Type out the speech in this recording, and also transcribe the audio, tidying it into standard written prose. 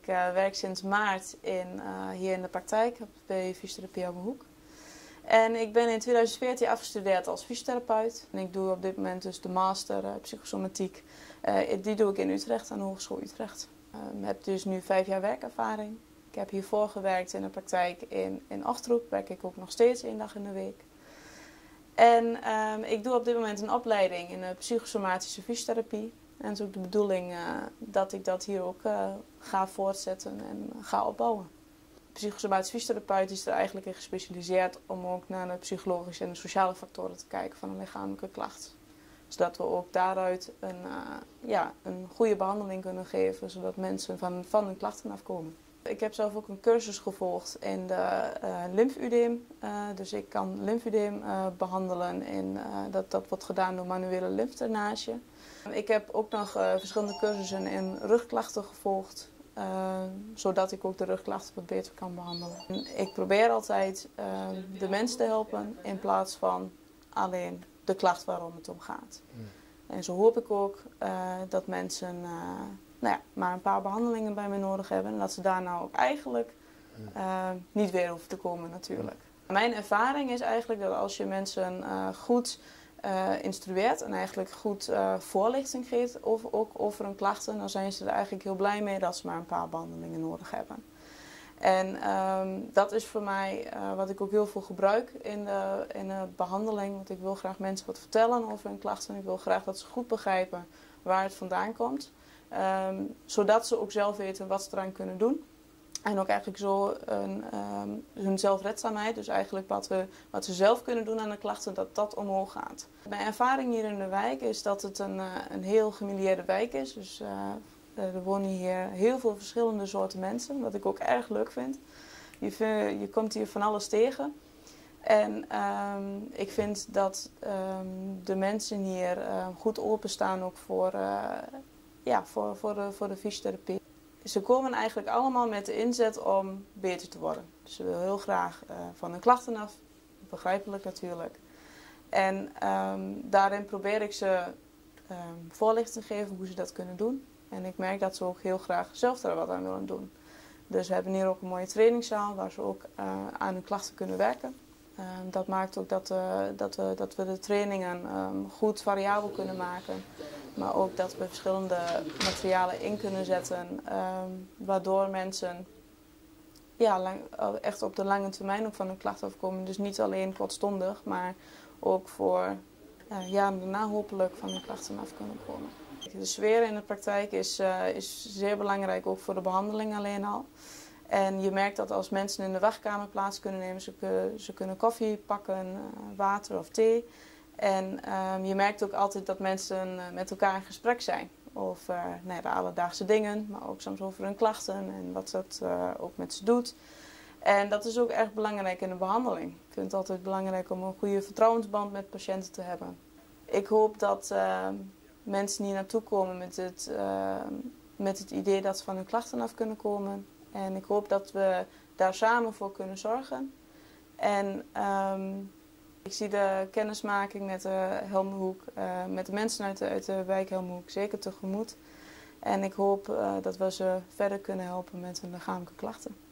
werk sinds maart hier in de praktijk bij Fysiotherapie Helmerhoek. En ik ben in 2014 afgestudeerd als fysiotherapeut. En ik doe op dit moment dus de master psychosomatiek. Die doe ik in Utrecht, aan de Hogeschool Utrecht. Ik heb dus nu 5 jaar werkervaring. Ik heb hiervoor gewerkt in de praktijk in Achterhoek. Werk ik ook nog steeds 1 dag in de week. En ik doe op dit moment een opleiding in de psychosomatische fysiotherapie. En het is ook de bedoeling dat ik dat hier ook ga voortzetten en ga opbouwen. De psychosomatische fysiotherapeut is er eigenlijk in gespecialiseerd om ook naar de psychologische en de sociale factoren te kijken van een lichamelijke klacht. Zodat we ook daaruit een goede behandeling kunnen geven, zodat mensen van hun klachten afkomen. Ik heb zelf ook een cursus gevolgd in de lymfudeem. Dus ik kan lymfudeem behandelen en dat wordt gedaan door manuele lymfdrainage. Ik heb ook nog verschillende cursussen in rugklachten gevolgd, zodat ik ook de rugklachten wat beter kan behandelen. En ik probeer altijd de mens te helpen in plaats van alleen de klacht waarom het om gaat. En zo hoop ik ook dat mensen maar een paar behandelingen bij mij nodig hebben en dat ze daar nou ook eigenlijk niet weer hoeven te komen natuurlijk. Mijn ervaring is eigenlijk dat als je mensen goed instrueert en eigenlijk goed voorlichting geeft ook over hun klachten, dan zijn ze er eigenlijk heel blij mee dat ze maar een paar behandelingen nodig hebben. En dat is voor mij wat ik ook heel veel gebruik in de behandeling. Want ik wil graag mensen wat vertellen over hun klachten. Ik wil graag dat ze goed begrijpen waar het vandaan komt. Zodat ze ook zelf weten wat ze eraan kunnen doen. En ook eigenlijk zo hun zelfredzaamheid, dus eigenlijk wat ze zelf kunnen doen aan de klachten, dat dat omhoog gaat. Mijn ervaring hier in de wijk is dat het een heel gemilieerde wijk is. Dus er wonen hier heel veel verschillende soorten mensen, wat ik ook erg leuk vind. Je komt hier van alles tegen. En ik vind dat de mensen hier goed openstaan ook voor de fysiotherapie. Ze komen eigenlijk allemaal met de inzet om beter te worden. Dus ze willen heel graag van hun klachten af, begrijpelijk natuurlijk. En daarin probeer ik ze voorlichting te geven hoe ze dat kunnen doen. En ik merk dat ze ook heel graag zelf er wat aan willen doen. Dus we hebben hier ook een mooie trainingszaal waar ze ook aan hun klachten kunnen werken. Dat maakt ook dat we de trainingen goed variabel kunnen maken. Maar ook dat we verschillende materialen in kunnen zetten. Waardoor mensen echt op de lange termijn ook van hun klachten afkomen. Dus niet alleen kortstondig, maar ook voor daarna hopelijk van hun klachten af kunnen komen. De sfeer in de praktijk is zeer belangrijk, ook voor de behandeling alleen al. En je merkt dat als mensen in de wachtkamer plaats kunnen nemen, ze kunnen koffie pakken, water of thee. En je merkt ook altijd dat mensen met elkaar in gesprek zijn. Over de alledaagse dingen, maar ook soms over hun klachten en wat dat ook met ze doet. En dat is ook erg belangrijk in de behandeling. Ik vind het altijd belangrijk om een goede vertrouwensband met patiënten te hebben. Ik hoop dat mensen hier naartoe komen met het idee dat ze van hun klachten af kunnen komen. En ik hoop dat we daar samen voor kunnen zorgen. En ik zie de kennismaking met de Helmerhoek, met de mensen uit de wijk Helmerhoek zeker tegemoet. En ik hoop dat we ze verder kunnen helpen met hun lichamelijke klachten.